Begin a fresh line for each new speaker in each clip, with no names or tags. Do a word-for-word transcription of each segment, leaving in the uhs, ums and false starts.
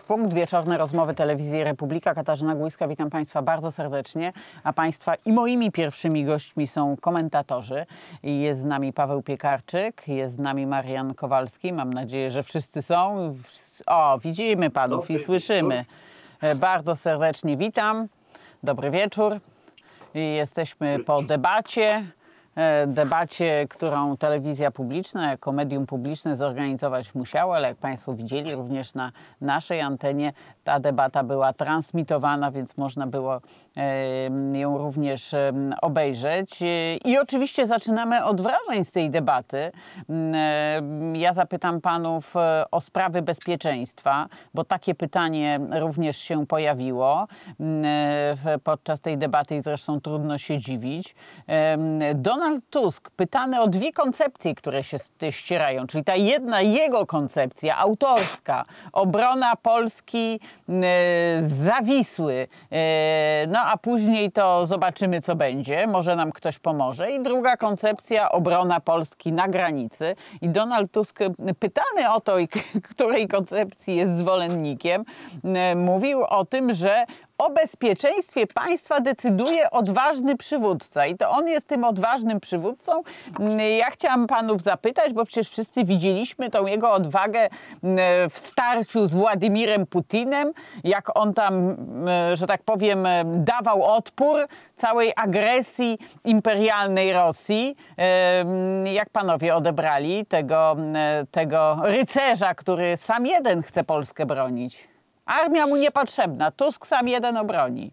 Punkt. Wieczorne rozmowy Telewizji Republika. Katarzyna Głójska, witam Państwa bardzo serdecznie. A Państwa i moimi pierwszymi gośćmi są komentatorzy. Jest z nami Paweł Piekarczyk, jest z nami Marian Kowalski. Mam nadzieję, że wszyscy są. O, widzimy Panów i słyszymy. Bardzo serdecznie witam. Dobry wieczór. Jesteśmy po debacie. Debacie, którą telewizja publiczna jako medium publiczne zorganizować musiała, ale jak Państwo widzieli również na naszej antenie ta debata była transmitowana, więc można było ją również obejrzeć. I oczywiście zaczynamy od wrażeń z tej debaty. Ja zapytam Panów o sprawy bezpieczeństwa, bo takie pytanie również się pojawiło podczas tej debaty i zresztą trudno się dziwić. Donald Tusk pytany o dwie koncepcje, które się ścierają, czyli ta jedna jego koncepcja autorska, obrona Polski zawisły, no a później to zobaczymy, co będzie, może nam ktoś pomoże. I druga koncepcja, obrona Polski na granicy. I Donald Tusk pytany o to, której koncepcji jest zwolennikiem, mówił o tym, że o bezpieczeństwie państwa decyduje odważny przywódca i to on jest tym odważnym przywódcą. Ja chciałam panów zapytać, bo przecież wszyscy widzieliśmy tą jego odwagę w starciu z Władimirem Putinem, jak on tam, że tak powiem, dawał odpór całej agresji imperialnej Rosji. Jak panowie odebrali tego, tego rycerza, który sam jeden chce Polskę bronić? Armia mu niepotrzebna. Tusk sam jeden obroni.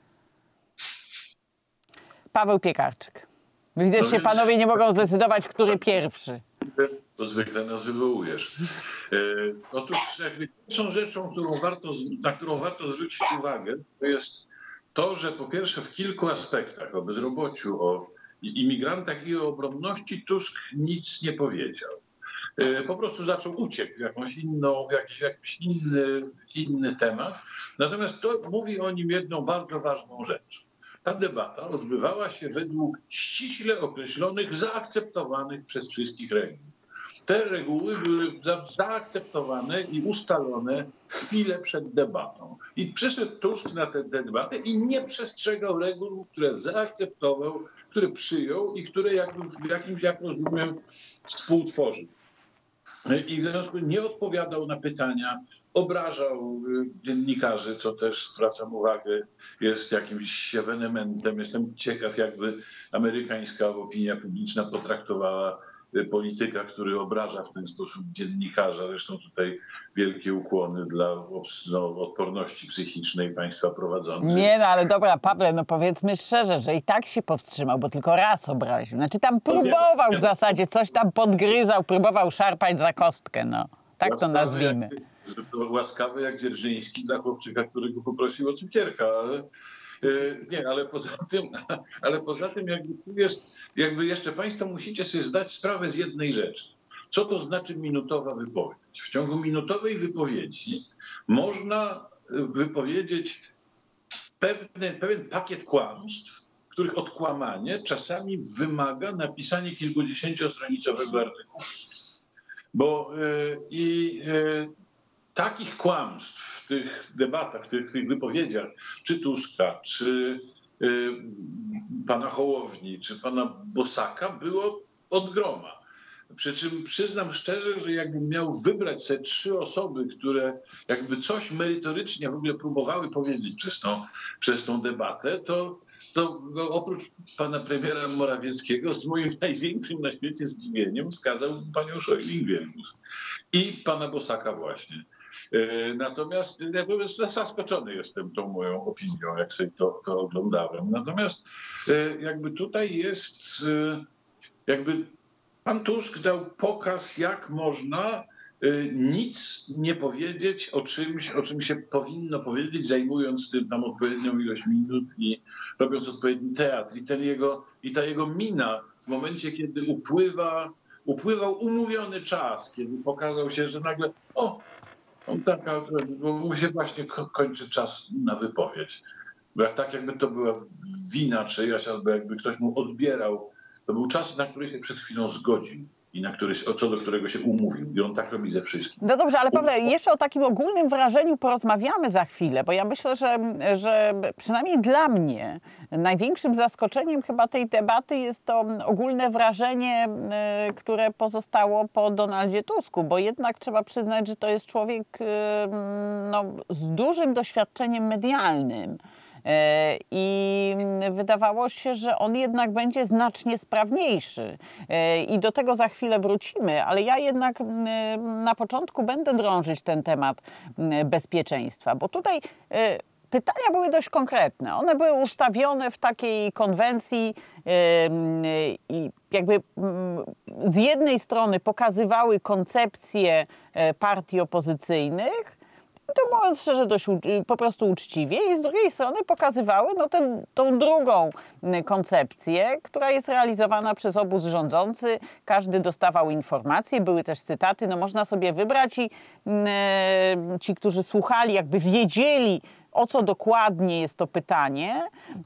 Paweł Piekarczyk. Widzę, że no się panowie nie mogą zdecydować, który pierwszy.
To zwykle nas wywołujesz. E, otóż pierwszą rzeczą, którą warto, na którą warto zwrócić uwagę, to jest to, że po pierwsze w kilku aspektach, o bezrobociu, o imigrantach i o obronności Tusk nic nie powiedział. Po prostu zaczął uciekł w jakąś inną, jakiś, jakiś inny, inny temat. Natomiast to mówi o nim jedną bardzo ważną rzecz. Ta debata odbywała się według ściśle określonych, zaakceptowanych przez wszystkich reguł. Te reguły były za, zaakceptowane i ustalone chwilę przed debatą. I przyszedł Tusk na tę debatę i nie przestrzegał reguł, które zaakceptował, które przyjął i które jakby w jakimś, jak rozumiem, współtworzył. I w związku z tym nie odpowiadał na pytania, obrażał dziennikarzy, co też zwracam uwagę, jest jakimś ewenementem. Jestem ciekaw, jakby amerykańska opinia publiczna potraktowała polityka, który obraża w ten sposób dziennikarza. Zresztą tutaj wielkie ukłony dla no, odporności psychicznej państwa prowadzących.
Nie, no ale dobra, Pawle, no powiedzmy szczerze, że i tak się powstrzymał, bo tylko raz obraził. Znaczy tam próbował w zasadzie, coś tam podgryzał, próbował szarpać za kostkę, no. Tak to nazwijmy.
Jak, że to łaskawy jak Dzierżyński dla chłopczyka, który go poprosił o cukierka, ale... Nie, ale poza tym, ale poza tym jakby tu jest, jakby jeszcze Państwo musicie sobie zdać sprawę z jednej rzeczy. Co to znaczy minutowa wypowiedź? W ciągu minutowej wypowiedzi można wypowiedzieć pewne, pewien pakiet kłamstw, których odkłamanie czasami wymaga napisania kilkudziesięciostronicowego artykułu. Bo yy, i yy, takich kłamstw w tych debatach, w tych, w tych wypowiedziach, czy Tuska, czy y, pana Hołowni, czy pana Bosaka było od groma. Przy czym przyznam szczerze, że jakbym miał wybrać sobie trzy osoby, które jakby coś merytorycznie w ogóle próbowały powiedzieć przez tą, przez tą debatę, to, to oprócz pana premiera Morawieckiego z moim największym na świecie zdziwieniem wskazał panią Szojbing-Wielgus i pana Bosaka właśnie. Natomiast ja zaskoczony jestem tą moją opinią, jak sobie to, to oglądałem. Natomiast jakby tutaj jest, jakby pan Tusk dał pokaz, jak można nic nie powiedzieć o czymś, o czym się powinno powiedzieć, zajmując tym tam odpowiednią ilość minut i robiąc odpowiedni teatr. I, ten jego, i ta jego mina w momencie, kiedy upływa, upływał umówiony czas, kiedy pokazał się, że nagle o, on taka, bo mu się właśnie kończy czas na wypowiedź. Bo jak, tak jakby to była wina czyjaś, albo jakby ktoś mu odbierał, to był czas, na który się przed chwilą zgodził. i na który, co do którego się umówił. I on tak robi ze wszystkim.
No dobrze, ale Pawle, jeszcze o takim ogólnym wrażeniu porozmawiamy za chwilę, bo ja myślę, że, że przynajmniej dla mnie największym zaskoczeniem chyba tej debaty jest to ogólne wrażenie, które pozostało po Donaldzie Tusku, bo jednak trzeba przyznać, że to jest człowiek no, z dużym doświadczeniem medialnym. I wydawało się, że on jednak będzie znacznie sprawniejszy. I do tego za chwilę wrócimy, ale ja jednak na początku będę drążyć ten temat bezpieczeństwa, bo tutaj pytania były dość konkretne. One były ustawione w takiej konwencji i jakby z jednej strony pokazywały koncepcję partii opozycyjnych, to mówiąc szczerze, dość po prostu uczciwie, i z drugiej strony pokazywały no, ten, tą drugą koncepcję, która jest realizowana przez obóz rządzący. Każdy dostawał informacje, były też cytaty, no można sobie wybrać i e, ci, którzy słuchali, jakby wiedzieli, o co dokładnie jest to pytanie,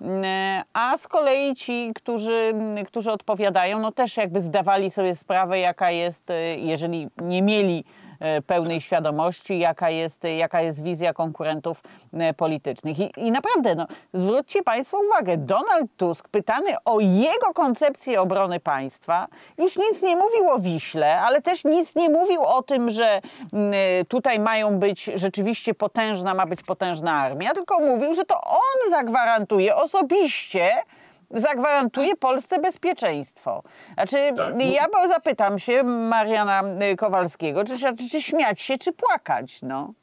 a z kolei ci, którzy, którzy odpowiadają, no też jakby zdawali sobie sprawę, jaka jest, jeżeli nie mieli pełnej świadomości, jaka jest, jaka jest wizja konkurentów politycznych. I, i naprawdę, no, zwróćcie Państwo uwagę, Donald Tusk, pytany o jego koncepcję obrony państwa, już nic nie mówił o Wiśle, ale też nic nie mówił o tym, że y, tutaj mają być rzeczywiście potężna, ma być potężna armia, tylko mówił, że to on zagwarantuje osobiście, zagwarantuje Polsce bezpieczeństwo. Znaczy, tak, no. Ja zapytam się Mariana Kowalskiego, czy, czy śmiać się, czy płakać, no?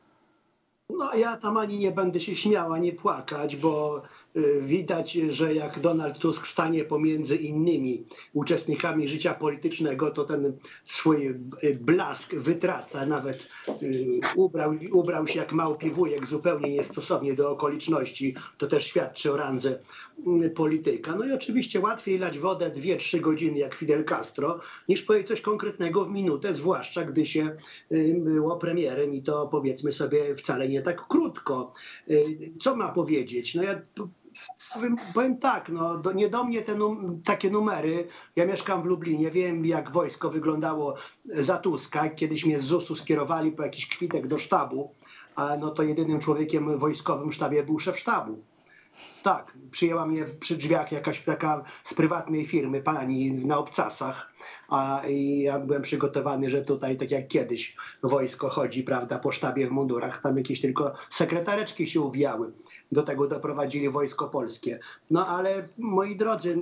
No ja tam ani nie będę się śmiał, ani płakać, bo y, widać, że jak Donald Tusk stanie pomiędzy innymi uczestnikami życia politycznego, to ten swój blask wytraca. Nawet y, ubrał, ubrał się jak małpi wujek, zupełnie niestosownie do okoliczności. To też świadczy o randze y, polityka. No i oczywiście łatwiej lać wodę dwie trzy godziny jak Fidel Castro, niż powiedzieć coś konkretnego w minutę, zwłaszcza gdy się y, było premierem i to powiedzmy sobie wcale nie tak krótko. Co ma powiedzieć? No ja powiem, powiem tak, no do, nie do mnie te num, takie numery. Ja mieszkam w Lublinie, wiem jak wojsko wyglądało za Tuska. Kiedyś mnie z zusu skierowali po jakiś kwitek do sztabu, a no to jedynym człowiekiem wojskowym w sztabie był szef sztabu. Tak, przyjęła mnie przy drzwiach jakaś taka z prywatnej firmy pani na obcasach, a i ja byłem przygotowany, że tutaj tak jak kiedyś wojsko chodzi, prawda, po sztabie w mundurach, tam jakieś tylko sekretareczki się uwijały. Do tego doprowadzili wojsko polskie. No ale moi drodzy,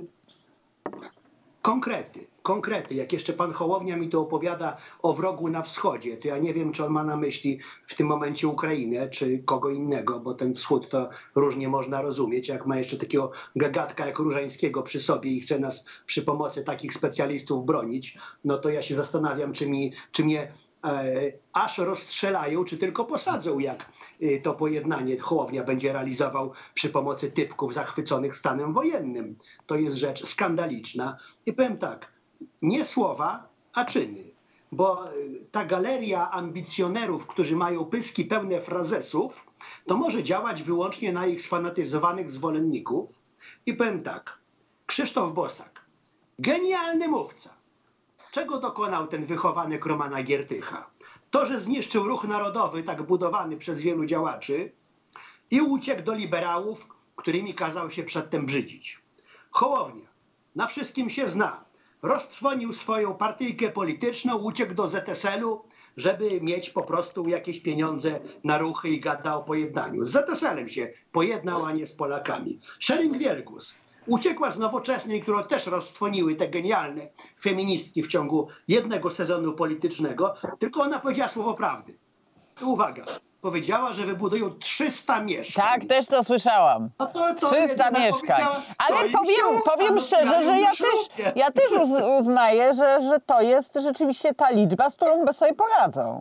konkrety. Konkrety. Jak jeszcze pan Hołownia mi to opowiada o wrogu na wschodzie, to ja nie wiem, czy on ma na myśli w tym momencie Ukrainę, czy kogo innego, bo ten wschód to różnie można rozumieć. Jak ma jeszcze takiego gagatka jak Różańskiego przy sobie i chce nas przy pomocy takich specjalistów bronić, no to ja się zastanawiam, czy, mi, czy mnie e, aż rozstrzelają, czy tylko posadzą, jak e, to pojednanie Hołownia będzie realizował przy pomocy typków zachwyconych stanem wojennym. To jest rzecz skandaliczna. I powiem tak, nie słowa, a czyny. Bo ta galeria ambicjonerów, którzy mają pyski pełne frazesów, to może działać wyłącznie na ich sfanatyzowanych zwolenników. I powiem tak, Krzysztof Bosak, genialny mówca. Czego dokonał ten wychowanek Romana Giertycha? To, że zniszczył ruch narodowy, tak budowany przez wielu działaczy, i uciekł do liberałów, którymi kazał się przedtem brzydzić. Hołownia na wszystkim się zna. Roztrwonił swoją partyjkę polityczną, uciekł do Z S L-u, żeby mieć po prostu jakieś pieniądze na ruchy i gada o pojednaniu. Z Z S L-em się pojednał, a nie z Polakami. Schering-Wielgus uciekła z Nowoczesnej, którą też roztrwoniły te genialne feministki w ciągu jednego sezonu politycznego, tylko ona powiedziała słowo prawdy. Uwaga. Powiedziała, że wybudują trzysta mieszkań.
Tak, też to słyszałam.
No to, to
trzysta mieszkań. Ale powiem, powiem szczerze, że ja też, ja też uznaję, że, że to jest rzeczywiście ta liczba, z którą by sobie poradzą.
No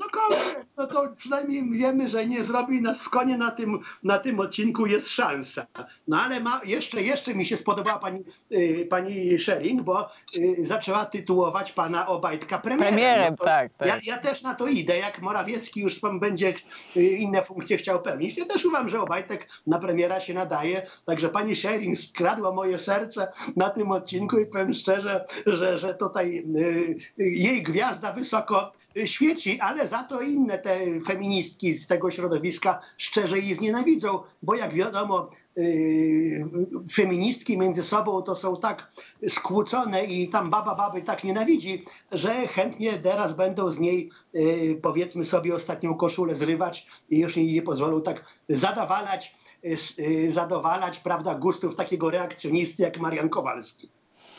cokolwiek, no to przynajmniej wiemy, że nie zrobi nas w konie na tym, na tym odcinku, jest szansa. No ale ma, jeszcze, jeszcze mi się spodobała pani, y, pani Schering, bo y, zaczęła tytułować pana Obajtka premierem.
Premierem,
no
tak, tak.
Ja, ja też na to idę, jak Morawiecki już pan będzie y, inne funkcje chciał pełnić. Ja też uważam, że Obajtek na premiera się nadaje, także pani Schering skradła moje serce na tym odcinku i powiem szczerze, że, że tutaj y, jej gwiazda wysoko świeci, ale za to inne te feministki z tego środowiska szczerze jej znienawidzą, bo jak wiadomo, yy, feministki między sobą to są tak skłócone i tam baba baby tak nienawidzi, że chętnie teraz będą z niej yy, powiedzmy sobie ostatnią koszulę zrywać i już jej nie pozwolą tak zadawalać, yy, zadowalać, prawda, gustów takiego reakcjonisty jak Marian Kowalski.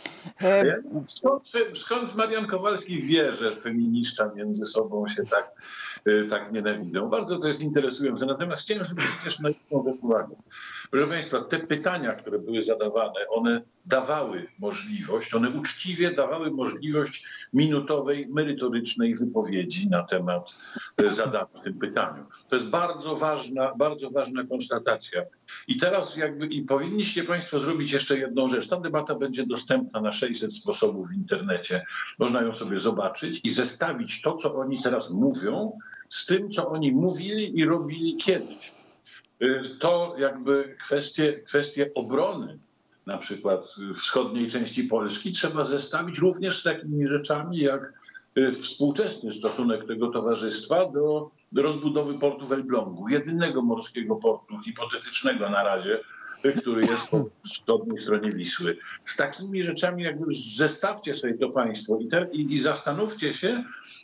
Skąd, skąd Marian Kowalski wie, że feminista między sobą się tak, tak nienawidzą? Bardzo to jest interesujące. Natomiast chciałem zwrócić też na jedną uwagę. Proszę Państwa, te pytania, które były zadawane, one dawały możliwość, one uczciwie dawały możliwość minutowej, merytorycznej wypowiedzi na temat zadań w tym pytaniu. To jest bardzo ważna, bardzo ważna konstatacja. I teraz jakby i powinniście Państwo zrobić jeszcze jedną rzecz. Ta debata będzie dostępna na sześćset sposobów w internecie. Można ją sobie zobaczyć i zestawić to, co oni teraz mówią, z tym, co oni mówili i robili kiedyś. To jakby kwestie, kwestie obrony na przykład wschodniej części Polski trzeba zestawić również z takimi rzeczami jak współczesny stosunek tego towarzystwa do, do rozbudowy portu w Elblągu, jedynego morskiego portu hipotetycznego na razie, który jest po wschodniej stronie Wisły. Z takimi rzeczami jakby zestawcie sobie to państwo i, te, i, i zastanówcie się,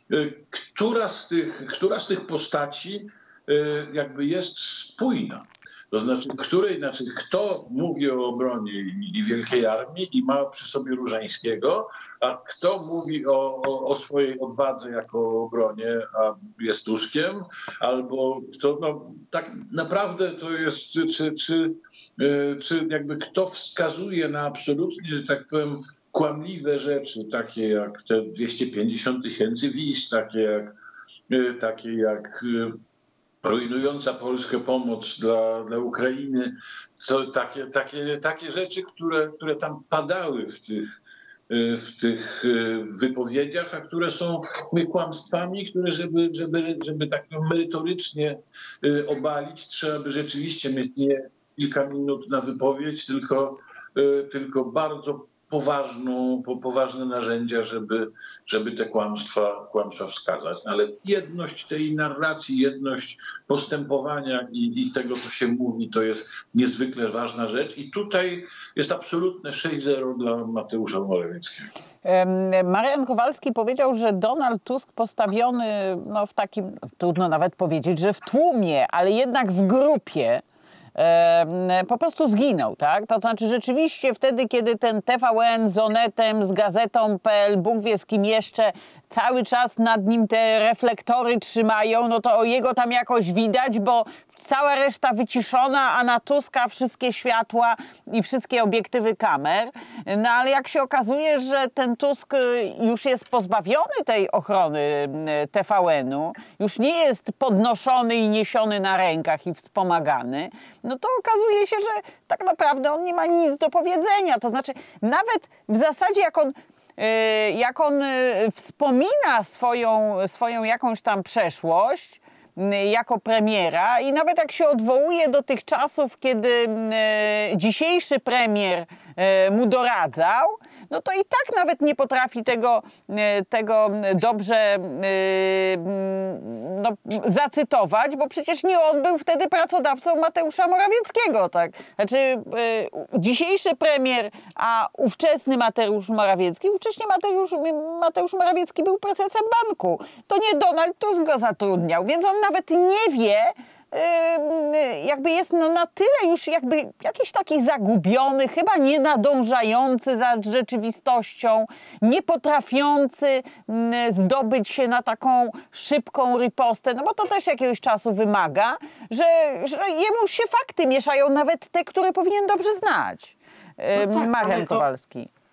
która z tych, która z tych postaci jakby jest spójna. To znaczy, której, znaczy, kto mówi o obronie i, i Wielkiej Armii i ma przy sobie Różańskiego, a kto mówi o, o, o swojej odwadze jako o obronie, a jest Tuskiem, albo kto, no tak naprawdę to jest, czy, czy, czy, czy jakby kto wskazuje na absolutnie, że tak powiem, kłamliwe rzeczy, takie jak te dwieście pięćdziesiąt tysięcy wiz, takie jak, takie jak rujnująca Polskę pomoc dla, dla Ukrainy, to takie, takie, takie rzeczy, które, które tam padały w tych, w tych wypowiedziach, a które są kłamstwami, które żeby, żeby, żeby tak merytorycznie obalić, trzeba by rzeczywiście mieć nie kilka minut na wypowiedź, tylko, tylko bardzo poważną, po, poważne narzędzia, żeby, żeby te kłamstwa, kłamstwa wskazać. Ale jedność tej narracji, jedność postępowania i, i tego, co się mówi, to jest niezwykle ważna rzecz. I tutaj jest absolutne sześć zero dla Mateusza Morawieckiego.
Marian Kowalski powiedział, że Donald Tusk postawiony no, w takim, trudno nawet powiedzieć, że w tłumie, ale jednak w grupie, po prostu zginął, tak? To znaczy rzeczywiście wtedy, kiedy ten T V N z Onetem, z Gazetą kropka p l, Bóg wie z kim jeszcze, cały czas nad nim te reflektory trzymają, no to jego tam jakoś widać, bo cała reszta wyciszona, a na Tuska wszystkie światła i wszystkie obiektywy kamer. No ale jak się okazuje, że ten Tusk już jest pozbawiony tej ochrony T V N-u, już nie jest podnoszony i niesiony na rękach i wspomagany, no to okazuje się, że tak naprawdę on nie ma nic do powiedzenia. To znaczy nawet w zasadzie jak on jak on wspomina swoją, swoją jakąś tam przeszłość jako premiera i nawet jak się odwołuje do tych czasów, kiedy dzisiejszy premier mu doradzał, no to i tak nawet nie potrafi tego, tego dobrze no, zacytować, bo przecież nie on był wtedy pracodawcą Mateusza Morawieckiego, tak? Znaczy dzisiejszy premier, a ówczesny Mateusz Morawiecki, ówcześnie Mateusz, Mateusz Morawiecki był prezesem banku. To nie Donald Tusk go zatrudniał, więc on nawet nie wie, jakby jest no na tyle już jakby jakiś taki zagubiony, chyba nie nadążający za rzeczywistością, nie potrafiący zdobyć się na taką szybką ripostę, no bo to też jakiegoś czasu wymaga, że, że jemu się fakty mieszają, nawet te, które powinien dobrze znać.
No tak,
Marian Kowalski.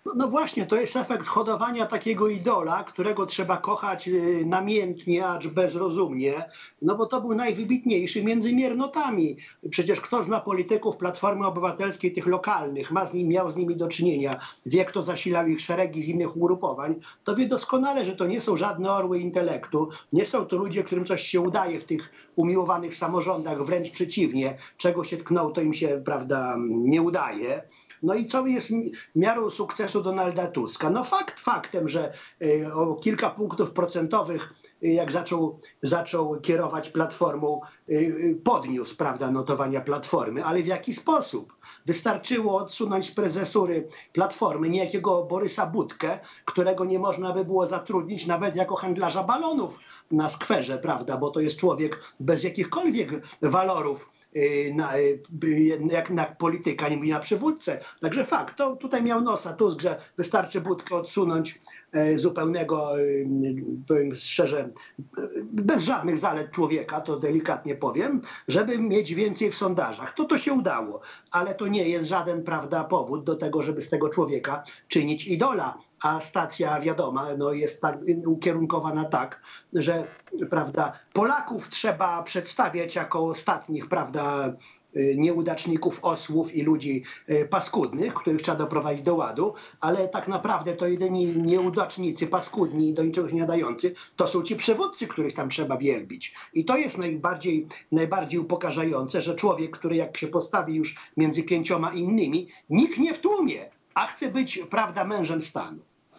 No, no właśnie, to jest efekt hodowania takiego idola, którego trzeba kochać y, namiętnie, acz bezrozumnie, no bo to był najwybitniejszy między miernotami. Przecież kto zna polityków Platformy Obywatelskiej, tych lokalnych, ma z nim, miał z nimi do czynienia, wie, kto zasilał ich szeregi z innych ugrupowań, to wie doskonale, że to nie są żadne orły intelektu, nie są to ludzie, którym coś się udaje w tych umiłowanych samorządach, wręcz przeciwnie, czego się tknął, to im się, prawda, nie udaje. No i co jest miarą sukcesu Donalda Tuska? No fakt faktem, że y, o kilka punktów procentowych, y, jak zaczął, zaczął kierować Platformą, y, y, podniósł, prawda, notowania Platformy, ale w jaki sposób? Wystarczyło odsunąć z prezesury Platformy niejakiego Borysa Budkę, którego nie można by było zatrudnić nawet jako handlarza balonów na skwerze, prawda, bo to jest człowiek bez jakichkolwiek walorów na, jak na polityka, nie mówi na przywódcę. Także fakt, to tutaj miał nosa Tusk, że wystarczy Budkę odsunąć zupełnego, powiem szczerze, bez żadnych zalet człowieka, to delikatnie powiem, żeby mieć więcej w sondażach. To to się udało, ale to nie jest żaden, prawda, powód do tego, żeby z tego człowieka czynić idola. A stacja wiadoma no, jest tak ukierunkowana tak, że, prawda, Polaków trzeba przedstawiać jako ostatnich, prawda, nieudaczników, osłów i ludzi paskudnych, których trzeba doprowadzić do ładu, ale tak naprawdę to jedyni nieudacznicy, paskudni i do niczego nie nadający, to są ci przywódcy, których tam trzeba wielbić. I to jest najbardziej, najbardziej upokarzające, że człowiek, który jak się postawi już między pięcioma innymi, nikt nie w tłumie, a chce być, prawda, mężem stanu.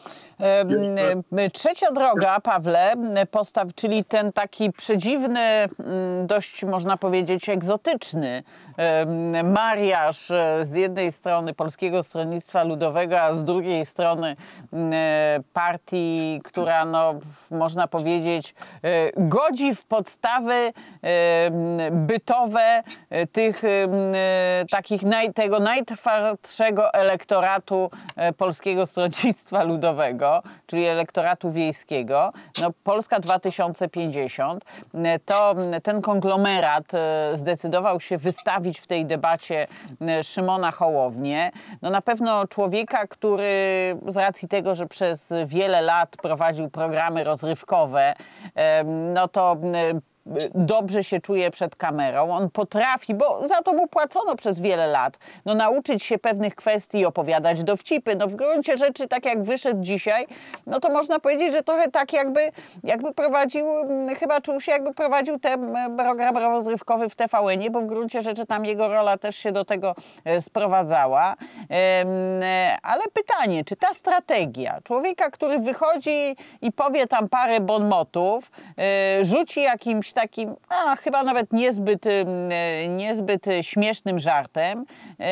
Trzecia droga, Pawle, postaw, czyli ten taki przedziwny, dość można powiedzieć egzotyczny mariaż z jednej strony Polskiego Stronnictwa Ludowego, a z drugiej strony partii, która, no, można powiedzieć, godzi w podstawy bytowe tych takich naj, tego najtwardszego elektoratu Polskiego Stronnictwa Ludowego, czyli elektoratu wiejskiego. No, Polska dwa tysiące pięćdziesiąt, to ten konglomerat zdecydował się wystawić w tej debacie Szymona Hołownię. No, na pewno człowieka, który z racji tego, że przez wiele lat prowadził programy rozrywkowe, no to dobrze się czuje przed kamerą. On potrafi, bo za to mu płacono przez wiele lat, no, nauczyć się pewnych kwestii, opowiadać dowcipy. No, w gruncie rzeczy, tak jak wyszedł dzisiaj, no to można powiedzieć, że trochę tak jakby, jakby prowadził, chyba czuł się, jakby prowadził ten program rozrywkowy w T V N-ie, bo w gruncie rzeczy tam jego rola też się do tego sprowadzała. Ale pytanie, czy ta strategia człowieka, który wychodzi i powie tam parę bonmotów, rzuci jakimś takim, a, chyba nawet niezbyt, niezbyt śmiesznym żartem,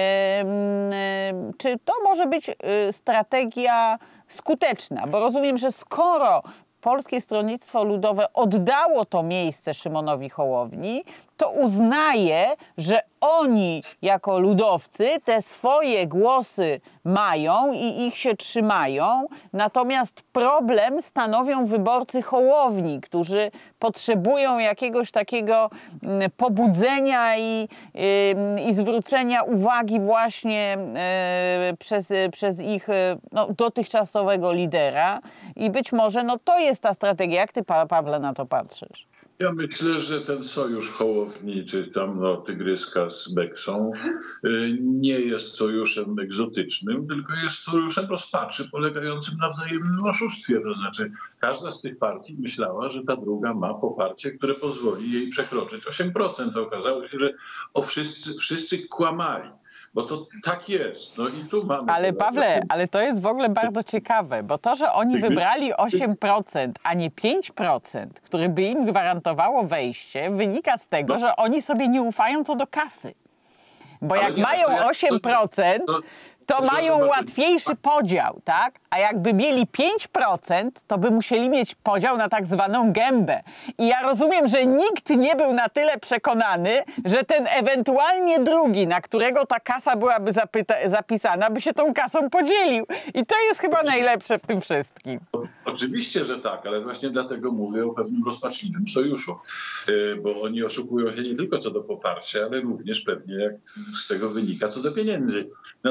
czy to może być strategia skuteczna? Bo rozumiem, że skoro Polskie Stronnictwo Ludowe oddało to miejsce Szymonowi Hołowni, to uznaje, że oni jako ludowcy te swoje głosy mają i ich się trzymają, natomiast problem stanowią wyborcy Hołowni, którzy potrzebują jakiegoś takiego pobudzenia i, i, i zwrócenia uwagi właśnie przez, przez ich no, dotychczasowego lidera i być może no, to jest ta strategia. Jak ty, Pawle, na to patrzysz?
Ja myślę, że ten sojusz Hołowni, czy tam no, Tygryska z Beksą nie jest sojuszem egzotycznym, tylko jest sojuszem rozpaczy polegającym na wzajemnym oszustwie. To znaczy każda z tych partii myślała, że ta druga ma poparcie, które pozwoli jej przekroczyć osiem procent. Okazało się, że o wszyscy, wszyscy kłamali. Bo to tak jest. No i tu mamy...
Ale Pawle, ale to jest w ogóle bardzo ciekawe, bo to, że oni wybrali osiem procent, a nie pięć procent, które by im gwarantowało wejście, wynika z tego, no, że oni sobie nie ufają co do kasy. Bo jak nie, mają ja, osiem procent, to, to, to mają zobaczyć. łatwiejszy podział, tak? A jakby mieli pięć procent, to by musieli mieć podział na tak zwaną gębę. I ja rozumiem, że nikt nie był na tyle przekonany, że ten ewentualnie drugi, na którego ta kasa byłaby zapisana, by się tą kasą podzielił. I to jest chyba najlepsze w tym wszystkim.
Oczywiście, że tak, ale właśnie dlatego mówię o pewnym rozpaczliwym sojuszu. Bo oni oszukują się nie tylko co do poparcia, ale również pewnie, jak z tego wynika, co do pieniędzy. Natomiast w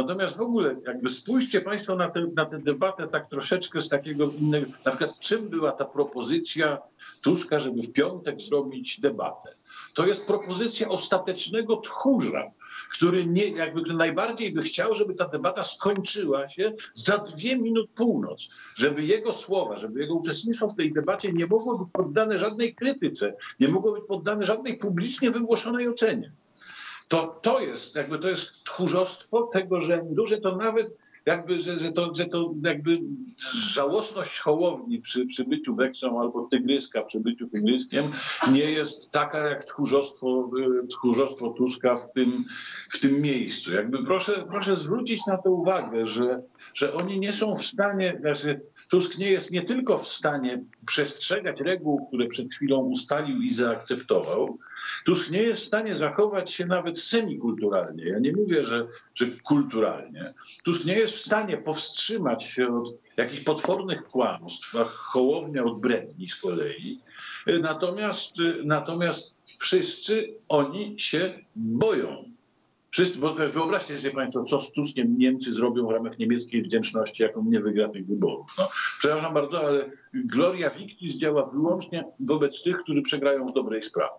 w ogóle jakby spójrzcie Państwo na tę, na tę debatę tak troszeczkę z takiego innego, na przykład czym była ta propozycja Tuska, żeby w piątek zrobić debatę. To jest propozycja ostatecznego tchórza, który nie, jakby najbardziej by chciał, żeby ta debata skończyła się za dwie minut północ, żeby jego słowa, żeby jego uczestnictwo w tej debacie nie mogło być poddane żadnej krytyce, nie mogło być poddane żadnej publicznie wygłoszonej ocenie. To, to jest jakby to jest tchórzostwo tego rzędu, że to nawet jakby, że, że, to, że to jakby żałosność Hołowni przy, przy byciu Beksą albo Tygryska przy byciu Tygryskiem nie jest taka jak tchórzostwo, tchórzostwo Tuska w tym, w tym miejscu. Jakby proszę, proszę zwrócić na to uwagę, że, że oni nie są w stanie, znaczy Tusk nie jest nie tylko w stanie przestrzegać reguł, które przed chwilą ustalił i zaakceptował, Tusk nie jest w stanie zachować się nawet semikulturalnie. Ja nie mówię, że, że kulturalnie. Tusk nie jest w stanie powstrzymać się od jakichś potwornych kłamstw, a Hołownia od bredni z kolei. Natomiast, natomiast wszyscy oni się boją. Wszyscy, bo wyobraźcie sobie Państwo, co z Tuskiem Niemcy zrobią w ramach niemieckiej wdzięczności, jaką nie wygra tych wyborów. No, przepraszam bardzo, ale Gloria Victis działa wyłącznie wobec tych, którzy przegrają w dobrej sprawie.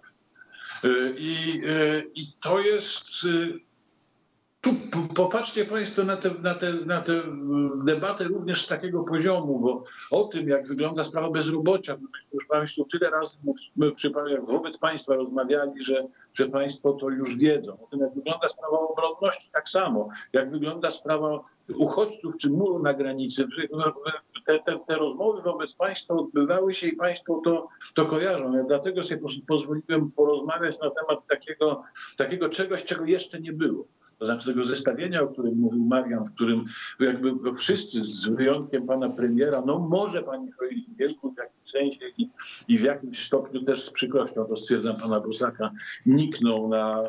I, I to jest... Tu popatrzcie Państwo na tę na te, na te debatę również z takiego poziomu, bo o tym, jak wygląda sprawa bezrobocia, już Państwu tyle razy jak wobec Państwa rozmawiali, że, że Państwo to już wiedzą. O tym, jak wygląda sprawa obronności, tak samo. Jak wygląda sprawa uchodźców czy muru na granicy. Te, te, te rozmowy wobec Państwa odbywały się i Państwo to, to kojarzą. Ja dlatego sobie pozwoliłem porozmawiać na temat takiego, takiego czegoś, czego jeszcze nie było. To znaczy tego zestawienia, o którym mówił Marian, w którym jakby wszyscy, z wyjątkiem pana premiera, no może pani Freudenbergu w jakimś sensie i, i w jakimś stopniu też z przykrością, to stwierdzam pana Bosaka, niknął na,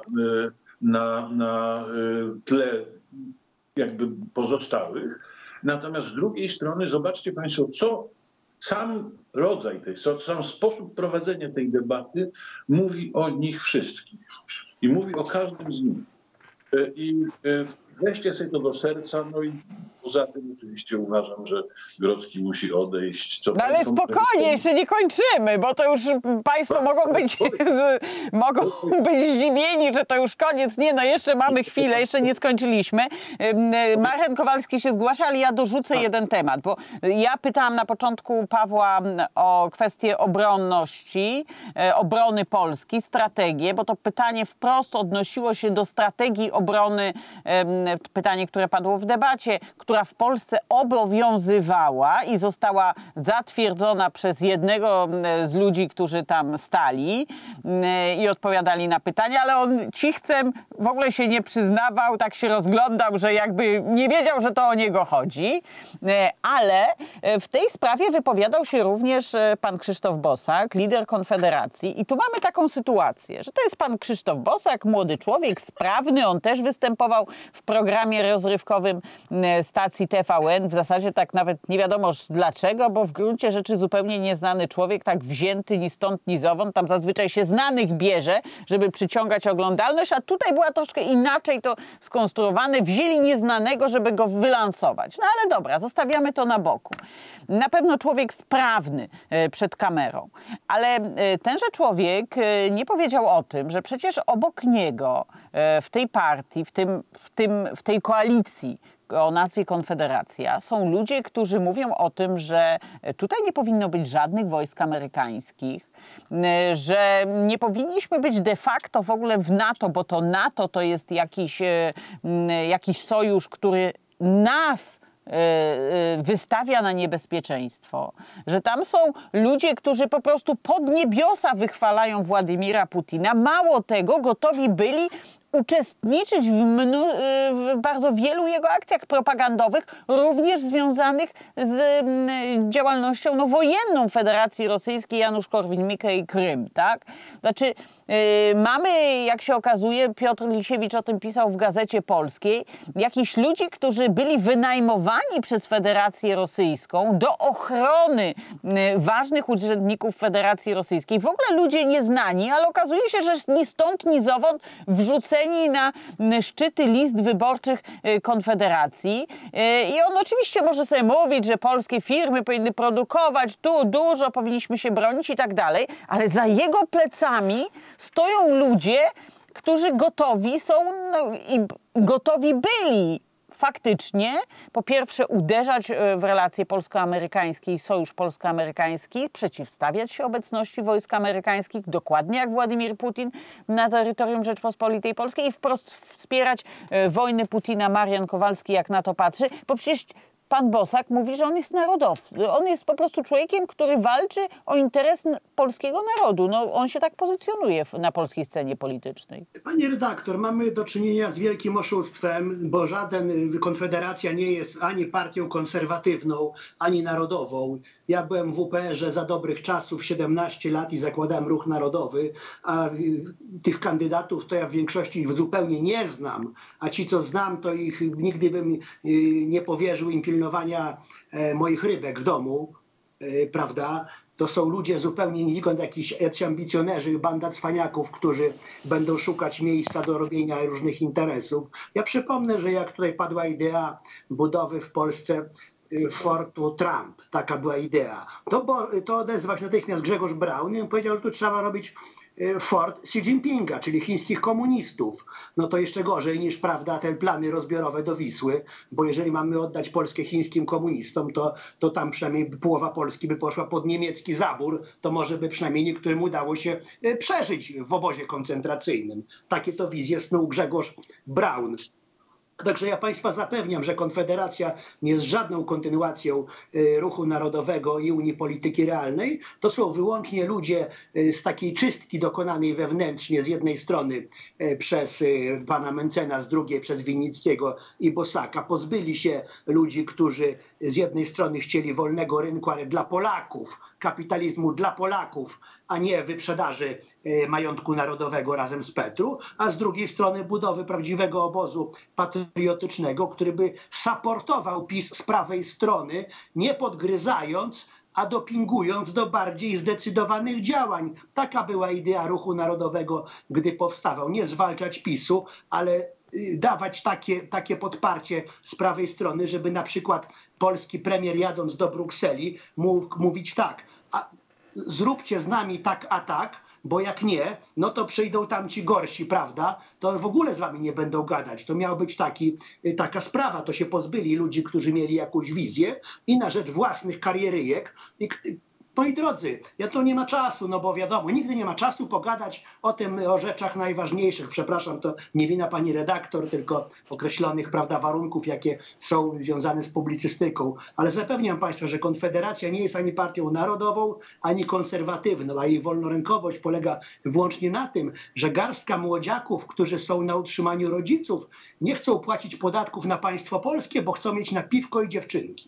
na, na tle jakby pozostałych. Natomiast z drugiej strony zobaczcie Państwo, co sam rodzaj tej, co, sam sposób prowadzenia tej debaty mówi o nich wszystkich i mówi o każdym z nich. I weźcie sobie to do serca, no i poza tym oczywiście uważam, że Grodzki musi odejść. Co
no ale spokojnie, jeszcze nie kończymy, bo to już Państwo mogą być, z, mogą być zdziwieni, że to już koniec. Nie, no jeszcze mamy chwilę, jeszcze nie skończyliśmy. Marian Kowalski się zgłasza, ale ja dorzucę jeden temat, bo ja pytałam na początku Pawła o kwestię obronności, obrony Polski, strategię, bo to pytanie wprost odnosiło się do strategii obrony, pytanie, które padło w debacie, która w Polsce obowiązywała i została zatwierdzona przez jednego z ludzi, którzy tam stali i odpowiadali na pytania, ale on cichcem w ogóle się nie przyznawał, tak się rozglądał, że jakby nie wiedział, że to o niego chodzi. Ale w tej sprawie wypowiadał się również pan Krzysztof Bosak, lider Konfederacji. I tu mamy taką sytuację, że to jest pan Krzysztof Bosak, młody człowiek, sprawny. On też występował w programie rozrywkowym stacji T V N. W zasadzie tak nawet nie wiadomo dlaczego, bo w gruncie rzeczy zupełnie nieznany człowiek, tak wzięty ni stąd, ni zowąd. Tam zazwyczaj się znanych bierze, żeby przyciągać oglądalność, a tutaj była troszkę inaczej to skonstruowane. Wzięli nieznanego, żeby go wylansować. No ale dobra, zostawiamy to na boku. Na pewno człowiek sprawny przed kamerą, ale tenże człowiek nie powiedział o tym, że przecież obok niego w tej partii, w, tym, w, tym, w tej koalicji o nazwie Konfederacja są ludzie, którzy mówią o tym, że tutaj nie powinno być żadnych wojsk amerykańskich, że nie powinniśmy być de facto w ogóle w NATO, bo to NATO to jest jakiś, jakiś sojusz, który nas wystawia na niebezpieczeństwo, że tam są ludzie, którzy po prostu pod niebiosa wychwalają Władimira Putina. Mało tego, gotowi byli uczestniczyć w, mnu, w bardzo wielu jego akcjach propagandowych, również związanych z działalnością no, wojenną Federacji Rosyjskiej, Janusz Korwin-Mikke i Krym, tak? Znaczy, mamy, jak się okazuje, Piotr Lisiewicz o tym pisał w Gazecie Polskiej, jakichś ludzi, którzy byli wynajmowani przez Federację Rosyjską do ochrony ważnych urzędników Federacji Rosyjskiej. W ogóle ludzie nieznani, ale okazuje się, że ni stąd, ni zowąd wrzuceni na szczyty list wyborczych Konfederacji. I on oczywiście może sobie mówić, że polskie firmy powinny produkować tu dużo, powinniśmy się bronić i tak dalej, ale za jego plecami stoją ludzie, którzy gotowi są no, i gotowi byli faktycznie, po pierwsze, uderzać w relacje polsko-amerykańskie i sojusz polsko-amerykański, przeciwstawiać się obecności wojsk amerykańskich, dokładnie jak Władimir Putin na terytorium Rzeczpospolitej Polskiej, i wprost wspierać wojny Putina. Marian Kowalski jak na to patrzy, bo przecież pan Bosak mówi, że on jest narodowcem. On jest po prostu człowiekiem, który walczy o interes polskiego narodu. No, on się tak pozycjonuje na polskiej scenie politycznej.
Pani redaktor, mamy do czynienia z wielkim oszustwem, bo żaden Konfederacja nie jest ani partią konserwatywną, ani narodową. Ja byłem w W P R ze za dobrych czasów, siedemnaście lat, i zakładałem Ruch Narodowy, a tych kandydatów to ja w większości ich zupełnie nie znam, a ci, co znam, to ich nigdy bym nie powierzył im pilnowania moich rybek w domu, prawda? To są ludzie zupełnie nikąd, jakiś jacyś ambicjonerzy, banda cwaniaków, którzy będą szukać miejsca do robienia różnych interesów. Ja przypomnę, że jak tutaj padła idea budowy w Polsce fortu Trump, taka była idea, to, bo, to odezwał się natychmiast Grzegorz Braun i powiedział, że tu trzeba robić fort Xi Jinpinga, czyli chińskich komunistów. No to jeszcze gorzej niż, prawda, te plany rozbiorowe do Wisły, bo jeżeli mamy oddać Polskę chińskim komunistom, to, to tam przynajmniej połowa Polski by poszła pod niemiecki zabór, to może by przynajmniej niektórym udało się przeżyć w obozie koncentracyjnym. Takie to wizje snuł Grzegorz Braun. Także ja Państwa zapewniam, że Konfederacja nie jest żadną kontynuacją Ruchu Narodowego i Unii Polityki Realnej. To są wyłącznie ludzie z takiej czystki dokonanej wewnętrznie, z jednej strony przez pana Mencena, z drugiej przez Winnickiego i Bosaka. Pozbyli się ludzi, którzy z jednej strony chcieli wolnego rynku, ale dla Polaków, kapitalizmu dla Polaków, a nie wyprzedaży majątku narodowego razem z Petru, a z drugiej strony budowy prawdziwego obozu patriotycznego, który by supportował PiS z prawej strony, nie podgryzając, a dopingując do bardziej zdecydowanych działań. Taka była idea Ruchu Narodowego, gdy powstawał. Nie zwalczać PiSu, ale dawać takie, takie podparcie z prawej strony, żeby na przykład polski premier, jadąc do Brukseli, mógł mówić tak: a zróbcie z nami tak a tak, bo jak nie, no to przyjdą tamci gorsi, prawda? To w ogóle z wami nie będą gadać. To miała być taki, taka sprawa. To się pozbyli ludzi, którzy mieli jakąś wizję i na rzecz własnych karieryjek. I, moi drodzy, ja to nie ma czasu, no bo wiadomo, nigdy nie ma czasu pogadać o tym, o rzeczach najważniejszych. Przepraszam, to nie wina pani redaktor, tylko określonych, prawda, warunków, jakie są związane z publicystyką. Ale zapewniam Państwa, że Konfederacja nie jest ani partią narodową, ani konserwatywną, a jej wolnorynkowość polega wyłącznie na tym, że garstka młodziaków, którzy są na utrzymaniu rodziców, nie chcą płacić podatków na państwo polskie, bo chcą mieć na piwko i dziewczynki.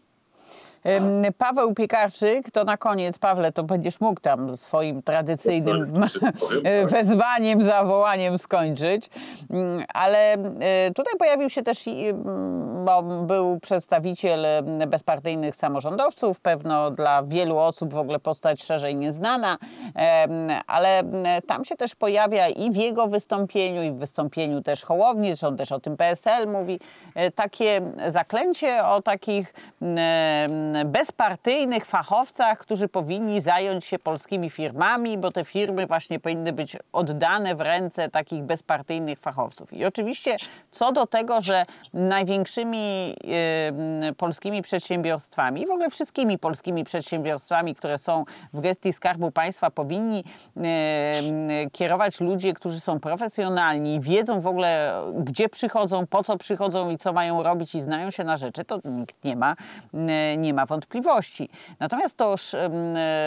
Paweł Piekarczyk, to na koniec, Pawle, to będziesz mógł tam swoim tradycyjnym wezwaniem, zawołaniem skończyć, ale tutaj pojawił się też, bo był przedstawiciel bezpartyjnych samorządowców, pewno dla wielu osób w ogóle postać szerzej nieznana, ale tam się też pojawia i w jego wystąpieniu, i w wystąpieniu też Hołowni, zresztą też o tym P S L mówi, takie zaklęcie o takich bezpartyjnych fachowcach, którzy powinni zająć się polskimi firmami, bo te firmy właśnie powinny być oddane w ręce takich bezpartyjnych fachowców. I oczywiście co do tego, że największymi y, polskimi przedsiębiorstwami, w ogóle wszystkimi polskimi przedsiębiorstwami, które są w gestii Skarbu Państwa, powinni y, y, kierować ludzie, którzy są profesjonalni, wiedzą w ogóle, gdzie przychodzą, po co przychodzą i co mają robić i znają się na rzeczy, to nikt nie ma, y, nie ma wątpliwości. Natomiast to już e,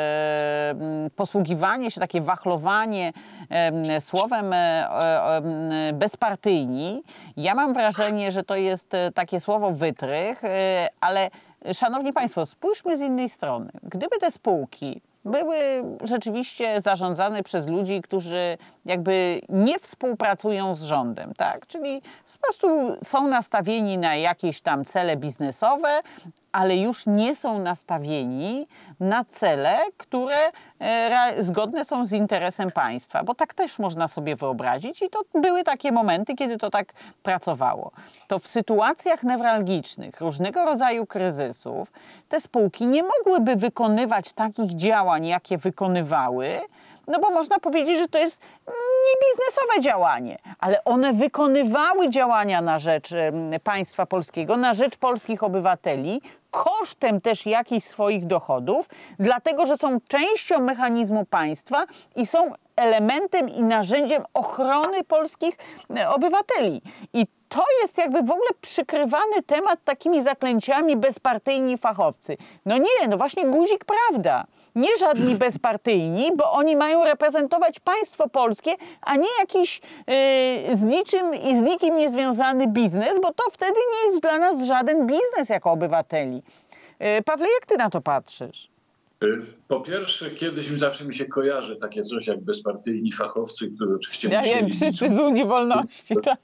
posługiwanie się, takie wachlowanie e, słowem e, e, bezpartyjni, ja mam wrażenie, że to jest takie słowo wytrych, e, ale szanowni Państwo, spójrzmy z innej strony. Gdyby te spółki były rzeczywiście zarządzane przez ludzi, którzy jakby nie współpracują z rządem, tak? Czyli po prostu są nastawieni na jakieś tam cele biznesowe, ale już nie są nastawieni na cele, które e, zgodne są z interesem państwa, bo tak też można sobie wyobrazić i to były takie momenty, kiedy to tak pracowało. To w sytuacjach newralgicznych, różnego rodzaju kryzysów, te spółki nie mogłyby wykonywać takich działań, jakie wykonywały, no bo można powiedzieć, że to jest niebiznesowe działanie, ale one wykonywały działania na rzecz państwa polskiego, na rzecz polskich obywateli, kosztem też jakichś swoich dochodów, dlatego że są częścią mechanizmu państwa i są elementem i narzędziem ochrony polskich obywateli. I to jest jakby w ogóle przykrywany temat takimi zaklęciami bezpartyjni fachowcy. No nie, no właśnie guzik prawda. Nie żadni bezpartyjni, bo oni mają reprezentować państwo polskie, a nie jakiś yy, z niczym i z nikim niezwiązany biznes, bo to wtedy nie jest dla nas żaden biznes jako obywateli. Yy, Pawle, jak ty na to patrzysz?
Po pierwsze, kiedyś mi zawsze mi się kojarzy takie coś jak bezpartyjni fachowcy, którzy oczywiście...
Ja wiem, wszyscy z Unii Wolności, tak.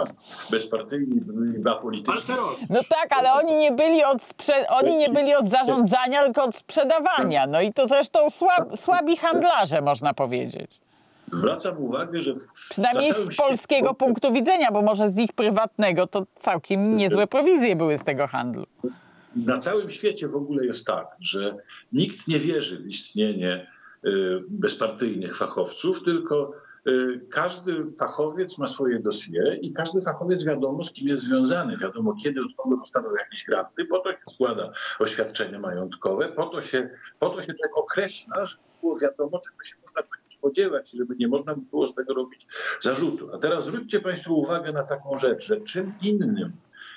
Bezpartyjni i apolityczni.
No tak, ale oni nie byli od, sprze- oni nie byli od zarządzania, tylko od sprzedawania. No i to zresztą słab- słabi handlarze, można powiedzieć.
Zwracam uwagę, że...
Przynajmniej z polskiego świecie... punktu widzenia, bo może z ich prywatnego to całkiem niezłe prowizje były z tego handlu.
Na całym świecie w ogóle jest tak, że nikt nie wierzy w istnienie y, bezpartyjnych fachowców, tylko y, każdy fachowiec ma swoje dossier i każdy fachowiec wiadomo, z kim jest związany. Wiadomo, kiedy od kogo dostaną jakieś granty, po to się składa oświadczenie majątkowe, po to się, po to się tak określa, żeby było wiadomo, czego się można spodziewać, żeby nie można było z tego robić zarzutu. A teraz zwróćcie Państwo uwagę na taką rzecz, że czym innym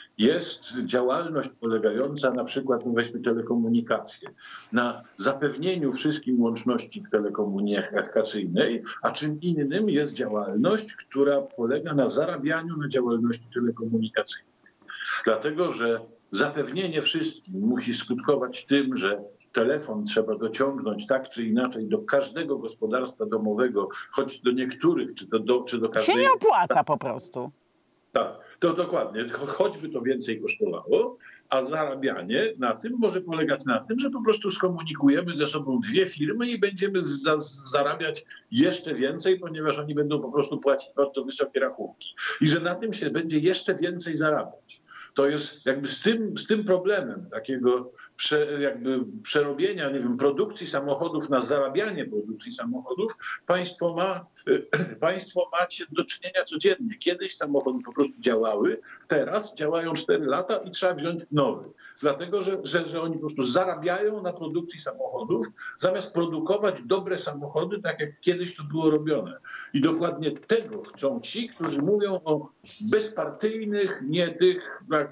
jest działalność polegająca na przykład, no weźmy telekomunikację, na zapewnieniu wszystkim łączności telekomunikacyjnej, a czym innym jest działalność, która polega na zarabianiu na działalności telekomunikacyjnej. Dlatego, że zapewnienie wszystkim musi skutkować tym, że telefon trzeba dociągnąć tak czy inaczej do każdego gospodarstwa domowego, choć do niektórych, czy do, do, czy do każdego...
Się nie opłaca po prostu.
Tak, to dokładnie. Choćby to więcej kosztowało, a zarabianie na tym może polegać na tym, że po prostu skomunikujemy ze sobą dwie firmy i będziemy za, zarabiać jeszcze więcej, ponieważ oni będą po prostu płacić bardzo wysokie rachunki. I że na tym się będzie jeszcze więcej zarabiać. To jest jakby z tym, z tym problemem takiego prze, jakby przerobienia, nie wiem, produkcji samochodów na zarabianie produkcji samochodów, państwo ma, państwo macie do czynienia codziennie. Kiedyś samochody po prostu działały, teraz działają cztery lata i trzeba wziąć nowy. Dlatego, że, że, że oni po prostu zarabiają na produkcji samochodów, zamiast produkować dobre samochody, tak jak kiedyś to było robione. I dokładnie tego chcą ci, którzy mówią o bezpartyjnych, nie tych, jak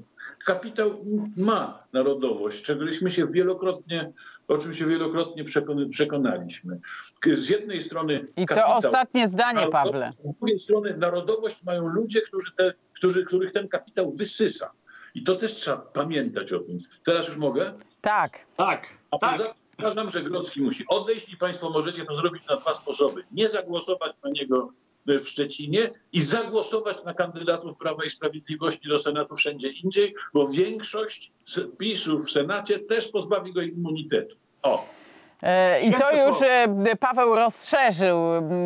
kapitał ma narodowość, czegośmy się wielokrotnie, o czym się wielokrotnie przekonaliśmy. Z jednej strony
I to
kapitał,
ostatnie zdanie, Pawle.
Z drugiej strony narodowość mają ludzie, którzy te, którzy, których ten kapitał wysysa. I to też trzeba pamiętać o tym. Teraz już mogę?
Tak.
Tak.
A
tak.
poza tym uważam, że Grodzki musi odejść i państwo możecie to zrobić na dwa sposoby. Nie zagłosować na niego w Szczecinie i zagłosować na kandydatów Prawa i Sprawiedliwości do Senatu wszędzie indziej, bo większość PiS-u w Senacie też pozbawi go immunitetu. O.
I to już Paweł rozszerzył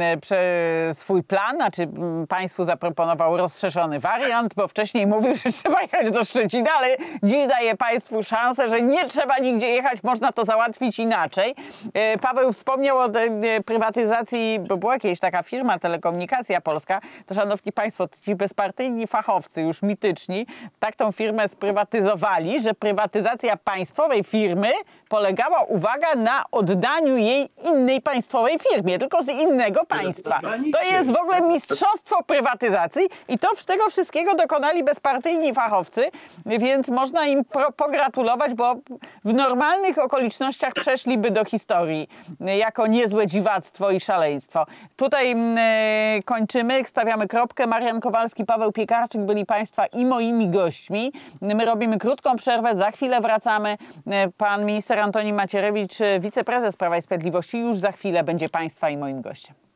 swój plan, znaczy państwu zaproponował rozszerzony wariant, bo wcześniej mówił, że trzeba jechać do Szczecina, ale dziś daje państwu szansę, że nie trzeba nigdzie jechać, można to załatwić inaczej. Paweł wspomniał o prywatyzacji, bo była jakaś taka firma Telekomunikacja Polska, to szanowni państwo, ci bezpartyjni fachowcy, już mityczni, tak tą firmę sprywatyzowali, że prywatyzacja państwowej firmy polegała, uwaga, na oddaniu jej innej państwowej firmie, tylko z innego państwa. To jest w ogóle mistrzostwo prywatyzacji i to tego wszystkiego dokonali bezpartyjni fachowcy, więc można im pro, pogratulować, bo w normalnych okolicznościach przeszliby do historii jako niezłe dziwactwo i szaleństwo. Tutaj e, kończymy, stawiamy kropkę. Marian Kowalski, Paweł Piekarczyk byli państwa i moimi gośćmi. My robimy krótką przerwę, za chwilę wracamy. Pan minister Antoni Macierewicz, wiceprezydent wiceprezes Prawa i Sprawiedliwości, już za chwilę będzie Państwa i moim gościem.